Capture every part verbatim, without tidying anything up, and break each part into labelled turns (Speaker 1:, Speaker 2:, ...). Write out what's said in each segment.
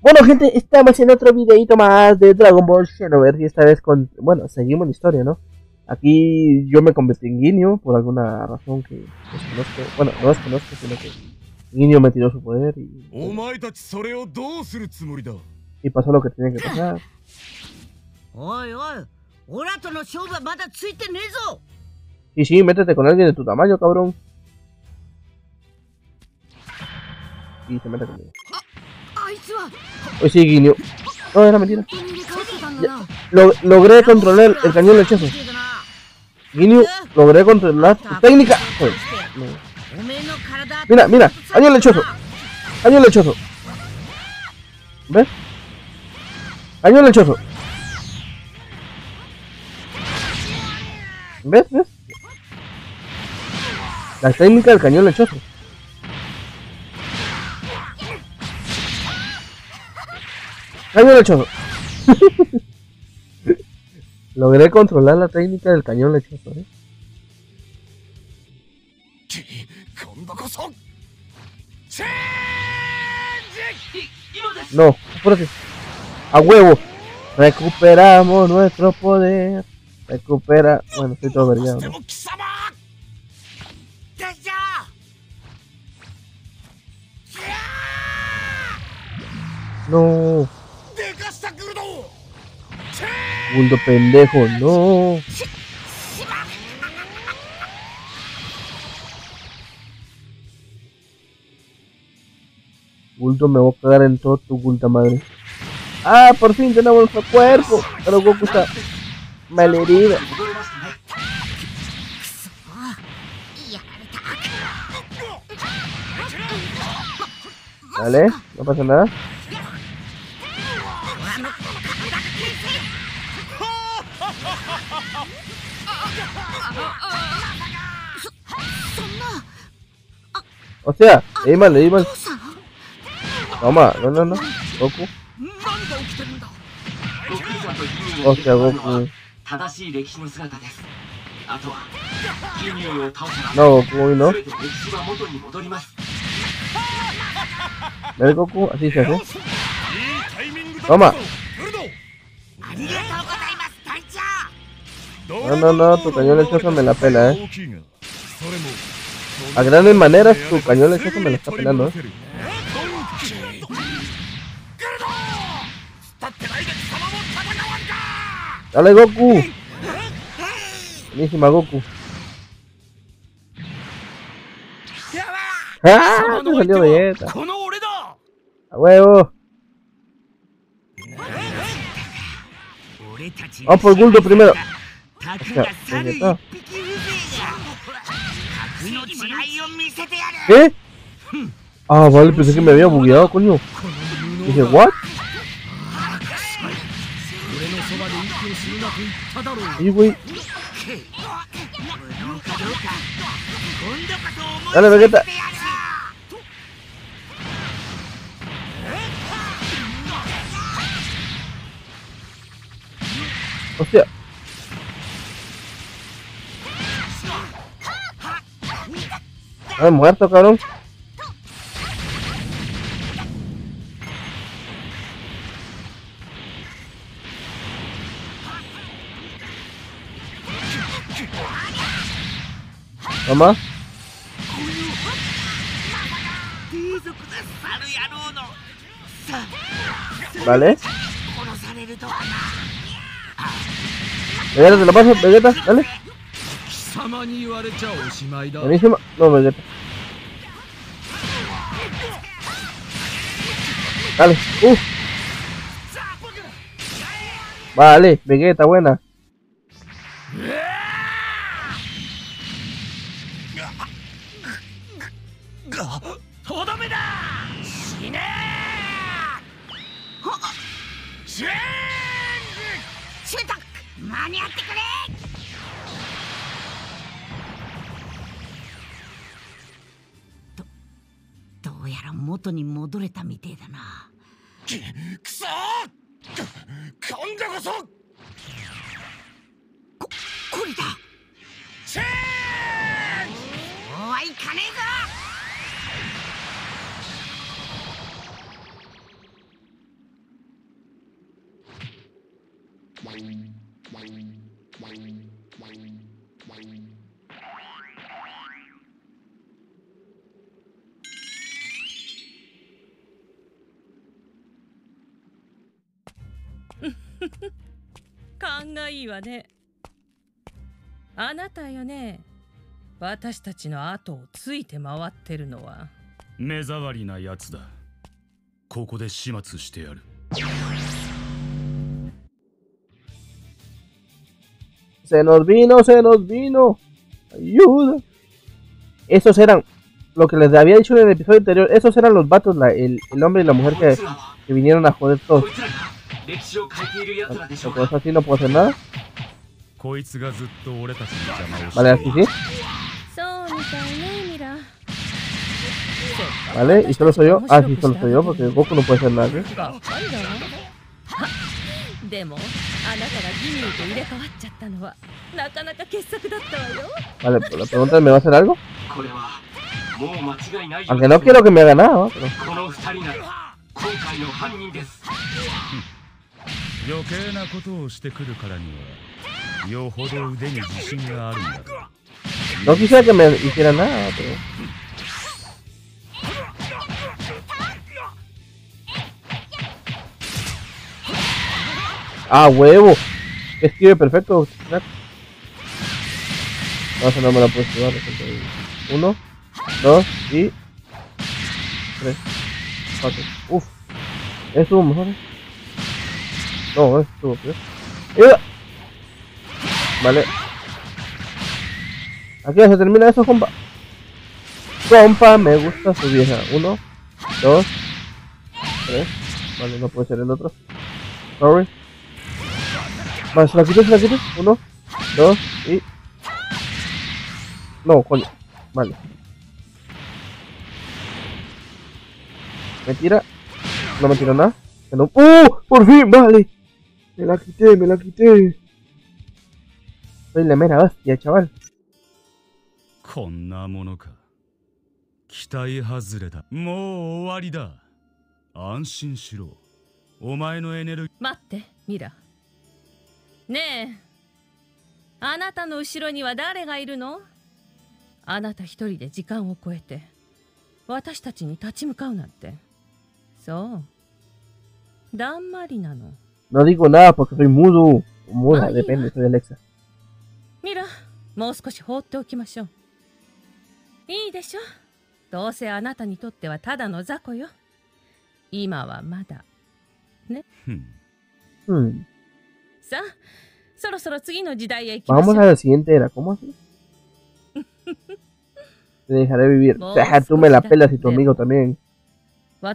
Speaker 1: Bueno, gente, estamos en otro videito más de Dragon Ball Xenoverse y esta vez con... Bueno, seguimos la historia, ¿no? Aquí yo me convertí en Ginyu por alguna razón que desconozco. Bueno, no desconozco, sino que Ginyu me tiró su poder y... Y pasó lo que tenía que pasar. Sí, sí, métete con alguien de tu tamaño, cabrón. Y se mete conmigo. Hoy sí, Ginyu. No, era mentira. Ya, lo, logré controlar el cañón lechoso. Ginyu, logré controlar tu técnica. Joder, no. Mira, mira, cañón lechoso. Cañón lechoso. ¿Ves? Cañón lechoso. ¿Ves? ¿Ves? La técnica del cañón lechoso. Cañón lechoso. Logré controlar la técnica del cañón lechoso, ¿eh? No, apúrate. A huevo. Recuperamos nuestro poder. Recupera. Bueno, estoy todo vergado, ¿no? No. Guldo pendejo, no. Guldo, me voy a cagar en todo tu Gulda madre. Ah, por fin tenemos nuestro cuerpo. Pero Goku está malherido. Vale, no pasa nada. O sea, le di mal, le di mal. Toma, no, no, no. Goku. Hostia, Goku. No, Goku, hoy no. ¿Ves, Goku? Así se hace. Toma. No, no, no, tu cañón lechoso me la pela, eh. A grandes maneras, tu cañón lechoso me la está pelando, eh. Dale, Goku. Buenísima, Goku. ¡Ah! Te salió Vegeta. A huevo. Vamos por Guldo primero. O sea, Vegeta. ¿Qué? Ah, vale, pensé que me había bugueado, coño. Dije, ¿what? Sí, güey. Dale, Vegeta. Hostia. Ah, muerto, cabrón. Toma. Vale. Vegeta, te lo paso, Vegeta, dale. Buenísimo. No, Vegeta. Dale, uff. Vale, Vegeta, buena.
Speaker 2: 勘がいいわね。あなたよね。私たちの後をついて回ってるのは。
Speaker 3: 目障りなやつだ。ここで始末してやる。
Speaker 1: Se nos vino, se nos vino. Ayuda. Esos eran lo que les había dicho en el episodio anterior. Esos eran los vatos, la, el, el hombre y la mujer que, que vinieron a joder todos. Pues así no puedo hacer nada. Vale, así sí. Vale, y solo soy yo. Ah, sí, solo soy yo porque Goku no puede hacer nada. ¿Sí? Vale, pues la pregunta es, ¿me va a hacer algo? Aunque no quiero que me haga nada, ¿no? Pero... No quisiera que me hiciera nada, pero... ¡Ah, huevo! Escribe perfecto. No, eso no me lo puedo esquivar. Uno, dos y... Tres, cuatro. Uf. Estuvo mejor. No, estuvo peor. ¡Ayuda! Vale. Aquí ya se termina eso, compa. Compa, me gusta su vieja. Uno, dos, tres. Vale, no puede ser el otro. Sorry. Vale, se la quito, se la quito. Uno, dos y... No, coño. Vale. Me tira. No me tira nada. No... ¡Uh! ¡Por fin! Vale. Me la quité, me la quité. Soy la mera hostia, chaval.
Speaker 2: Mate, mira. ねえ、あなたの後ろには誰がいるの？あなた一人で時間を超えて私たちに立ち向かうなんて。そう。だんまりなの。
Speaker 1: No digo nada porque soy mudo. Muda, depende, soy Alexa.
Speaker 2: ミラ、もう少し放っておきましょう。いいでしょ。どうせあなたにとってはただの雑魚よ。今はまだ。ね。
Speaker 1: うん。
Speaker 2: さあ、そろそろ次の時代へ行きましょう。
Speaker 1: Vamos a la siguiente era, ¿cómo así? Te dejaré vivir. Deja, tú me la pelas y tu amigo también. A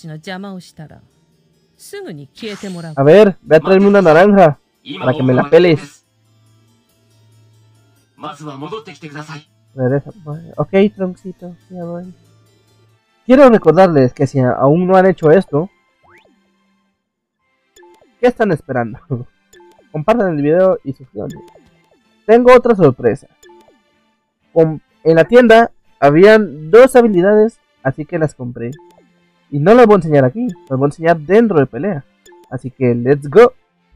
Speaker 1: ver, ve a traerme una naranja para que me la peles. Regresa. Ok, troncito, ya voy. Quiero recordarles que si aún no han hecho esto, ¿qué están esperando? Compartan el video y suscríbanse. Tengo otra sorpresa. En la tienda habían dos habilidades, así que las compré. Y no las voy a enseñar aquí, las voy a enseñar dentro de pelea. Así que let's go.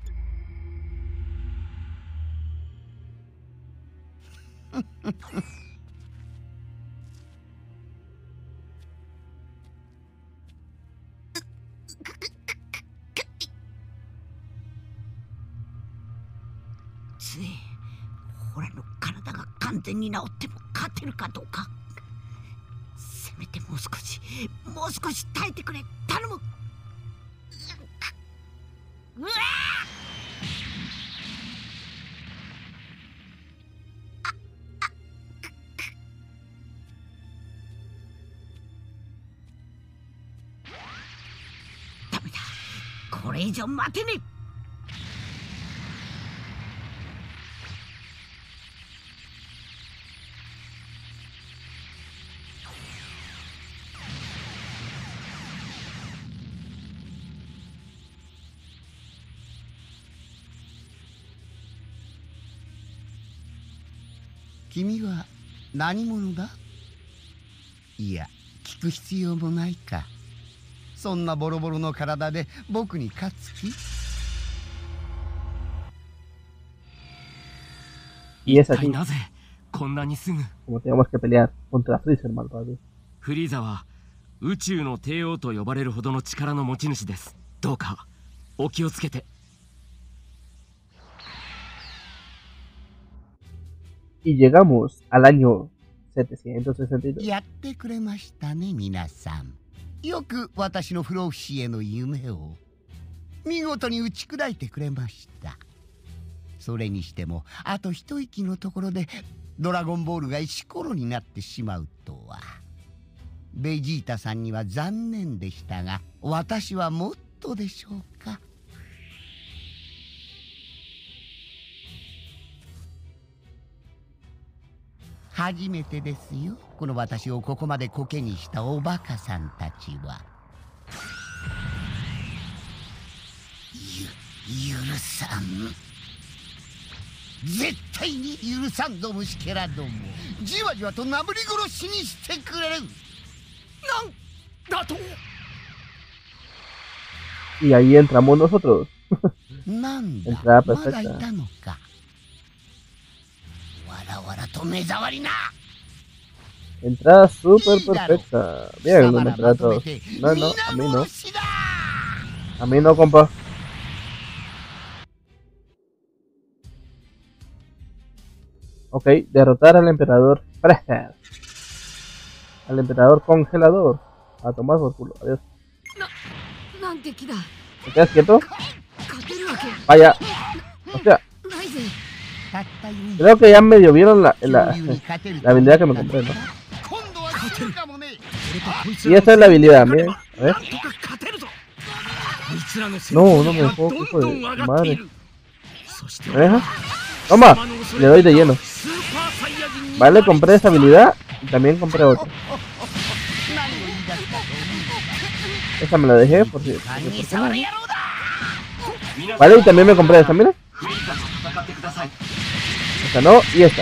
Speaker 4: Sí. 俺の体が完全に治っても勝てるかどうか。せめてもう少しもう少し耐えてくれ、頼む。うわダメだ、これ以上待てねえ。
Speaker 5: 君は何者だ？いや、聞く必要もないか。そんなボロボロの体で僕に勝つ気？
Speaker 1: Y es así como tenemos que pelear contra Freezer, malvado.
Speaker 6: フリーザは宇宙の帝王と呼ばれるほどの力の持ち主です。どうかお気をつけて。
Speaker 1: Y llegamos al año setecientos sesenta y dos.
Speaker 5: やってくれましたね、皆さん。よく私の不老不死への夢を見事に打ち砕いてくれました。それにしてもあと一息のところでドラゴンボールが石ころになってしまうとは。ベジータさんには残念でしたが、私はもっとでしょうか。初めてですよ、この私をここまでコケにしたおバカさんたちは。ゆ許さん、絶対に許さんぞ、虫けらども。じわじわとなぶり殺しにしてくれる。なんだと。
Speaker 1: Y ahí entramos nosotros.
Speaker 5: なんだ、
Speaker 1: Entrada
Speaker 5: まだい
Speaker 1: perfecta.
Speaker 5: たのか。わらわらと目障りな。
Speaker 1: Entrada súper perfecta. Bien, lo entrada todos. No, no, a mí no. A mí no, compa. Ok, derrotar al emperador Freezer. Al emperador congelador. A tomar por culo. Adiós. ¿Te quedas quieto? Vaya. Hostia. Creo que ya medio vieron la, la, la habilidad que me compré, ¿no? Y esta es la habilidad, miren. A ver. No, no me dejó, hijo de madre. ¿Me deja? ¡Toma! Le doy de lleno. Vale, compré esta habilidad y también compré otra. Esta me la dejé por si... Por si por no. Vale, y también me compré esta, mira. Esta no, y esta.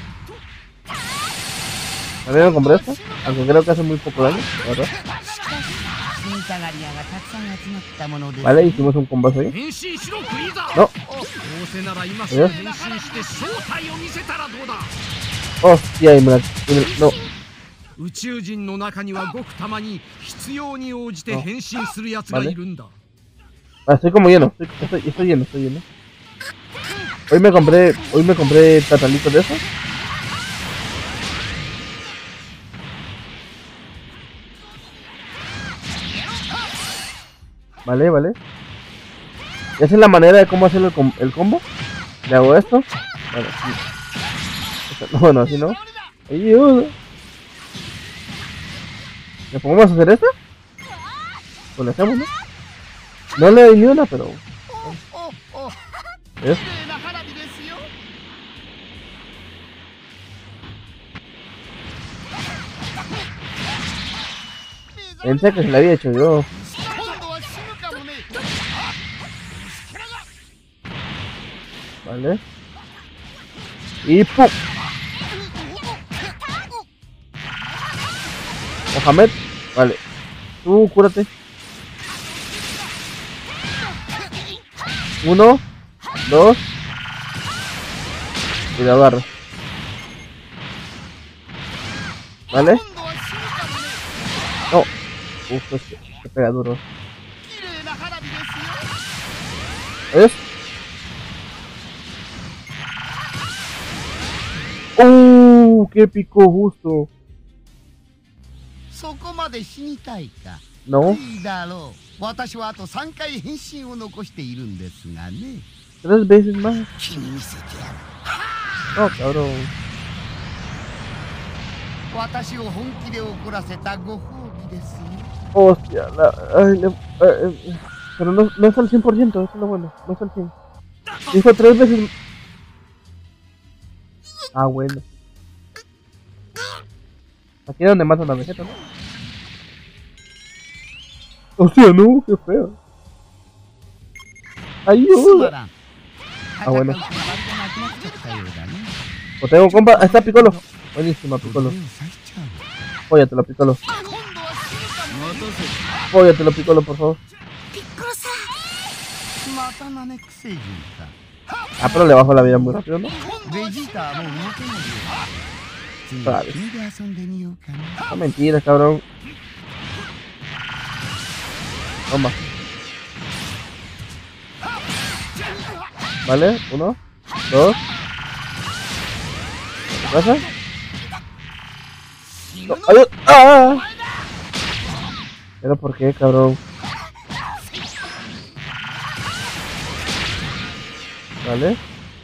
Speaker 1: También me compré esta, aunque creo que hace muy poco daño, ¿verdad? Vale, hicimos un combo ahí. No. Adiós. Hostia, y me la... Y me... No.
Speaker 6: 宇宙人の中にはごくたまに必要に応じて変身するやつがいるんだ。
Speaker 1: Ah, estoy como lleno, estoy, estoy, estoy lleno, estoy lleno. Hoy me compré, hoy me compré tatalitos de esos. Vale, vale. Y esa es la manera de cómo hacer el, com el combo. Le hago esto. Vale, sí. No, bueno, así no. Ayuda. ¿Le podemos hacer esta? Pues le hacemos, ¿no? No le doy ni una, pero... ¿ves? Pensé que se la había hecho yo. Vale. Y ¡pum! Mohamed, vale. Tú cúrate. Uno, dos. Y la agarro. Vale. No. Uf, es que, que pega duro. ¿Ves? ¡Uh! ¡Qué pico justo! No. Tres veces más. No, cabrón. Hostia, la, ay, le, eh, eh, pero no, no es al cien por ciento, eso es lo bueno, no es al cien. Dijo tres veces. Ah, bueno. Aquí es donde matan a Vegeta, ¿no? Hostia, no, qué feo. Ayuda. Ah, bueno. O tengo compa, ahí está Piccolo. Buenísima, Piccolo. Póyatelo, Piccolo. Póyatelo, Piccolo, por favor. Ah, pero le bajo la vida muy rápido, ¿no? Vale. No, mentira, cabrón. Toma. Vale, uno, dos. pasa? No, ¡ayuda! ¡Ah! ¿Pero por qué, cabrón? Vale.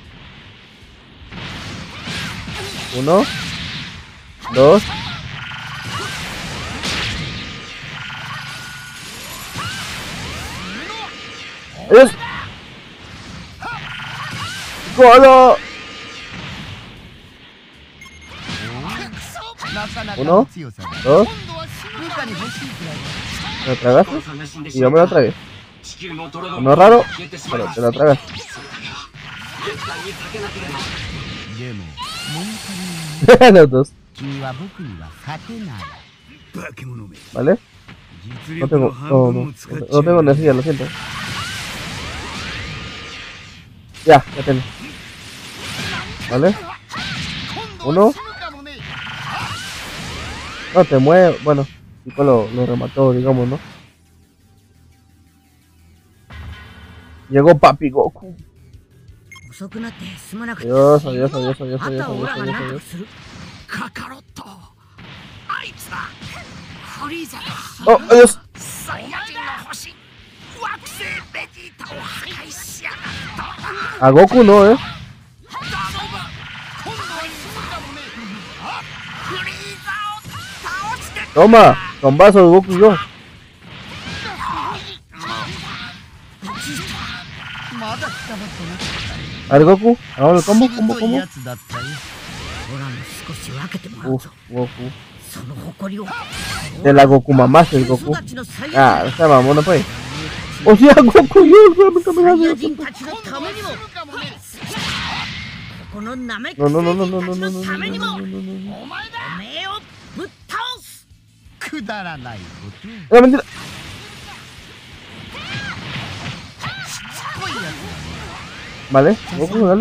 Speaker 1: Uno. Dos. ¡Adiós! ¡Golo! Uno, dos. ¿Me lo tragaste? Y yo me lo tragué. No es raro, pero te lo tragas. Los dos. ¿Vale? No tengo, no, no, no tengo energía, lo siento. Ya, ya tengo. ¿Vale? Uno. No te mueve, bueno, Pico lo, lo remató, digamos, ¿no? Llegó Papi Goku. Adiós, adiós, adiós, adiós, adiós, adiós, adiós, adiós. Oh, adiós. A Goku no, eh. Toma, con vaso de Goku y yo. A ver, Goku, ahora el combo, combo, combo. Uf, Goku. De la Goku mamá, el Goku. Ah, o sea, vamos, no puede. O sea, Goku, yo, me cambié. No, no, no, no, no, no, no, no, no, no, no. ¡Es mentira! Vale, Goku, dale.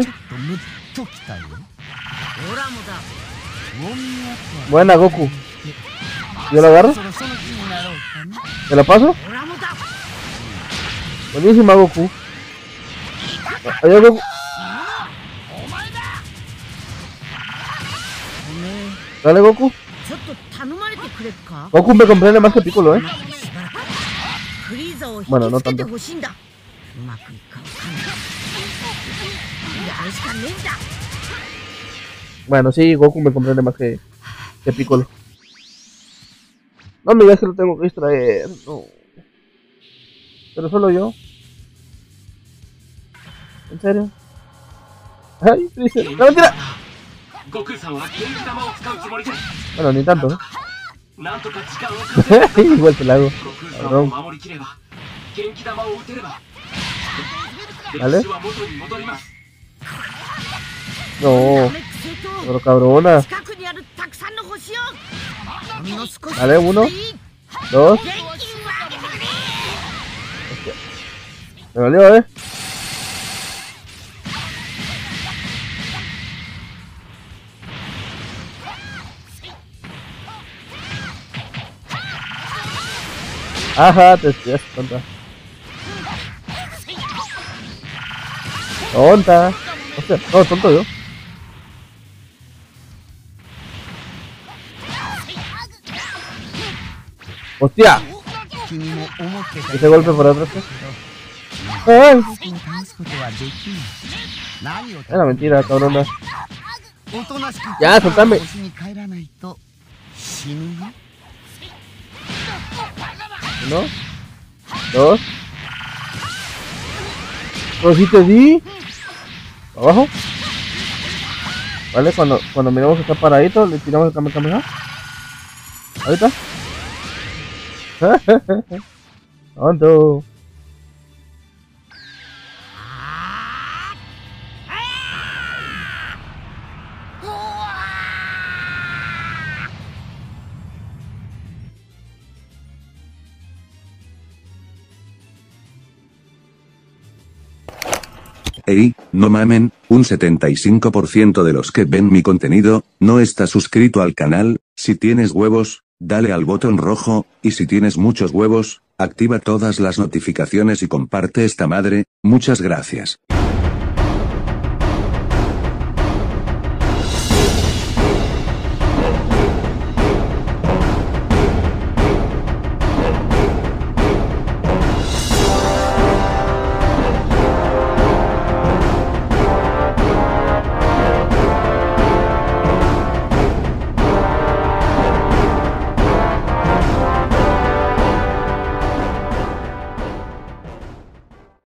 Speaker 1: Buena, Goku. ¿Yo lo agarro? ¿Te la paso? Buenísima, Goku. Adiós, Goku. Dale, Goku. Goku me comprende más que Piccolo, eh. Bueno, no tanto. Bueno, sí, Goku me comprende más que, que Piccolo. No me digas que lo tengo que distraer. No. Pero solo yo. ¿En serio? Ay, triste. ¡No, mentira! Bueno, ni tanto, ¿no? Igual te la hago. Cabrón. ¿Vale? No. Pero cabrona. Vale, uno. Dos. Hostia. Me valió, eh. Ajá, te estoy tonta. Tonta. Hostia, no, tonto yo. Hostia. Ese golpe por atrás. ¡Ay! Era mentira, cabrona. Ya, soltame. Uno, dos. Pues si te di. Abajo. Vale, cuando, cuando miramos que está paradito, le tiramos el Kamehameha. Ahorita. Tonto.
Speaker 7: Ey, no mamen, un setenta y cinco por ciento de los que ven mi contenido, no está suscrito al canal. Si tienes huevos, dale al botón rojo, y si tienes muchos huevos, activa todas las notificaciones y comparte esta madre. Muchas gracias.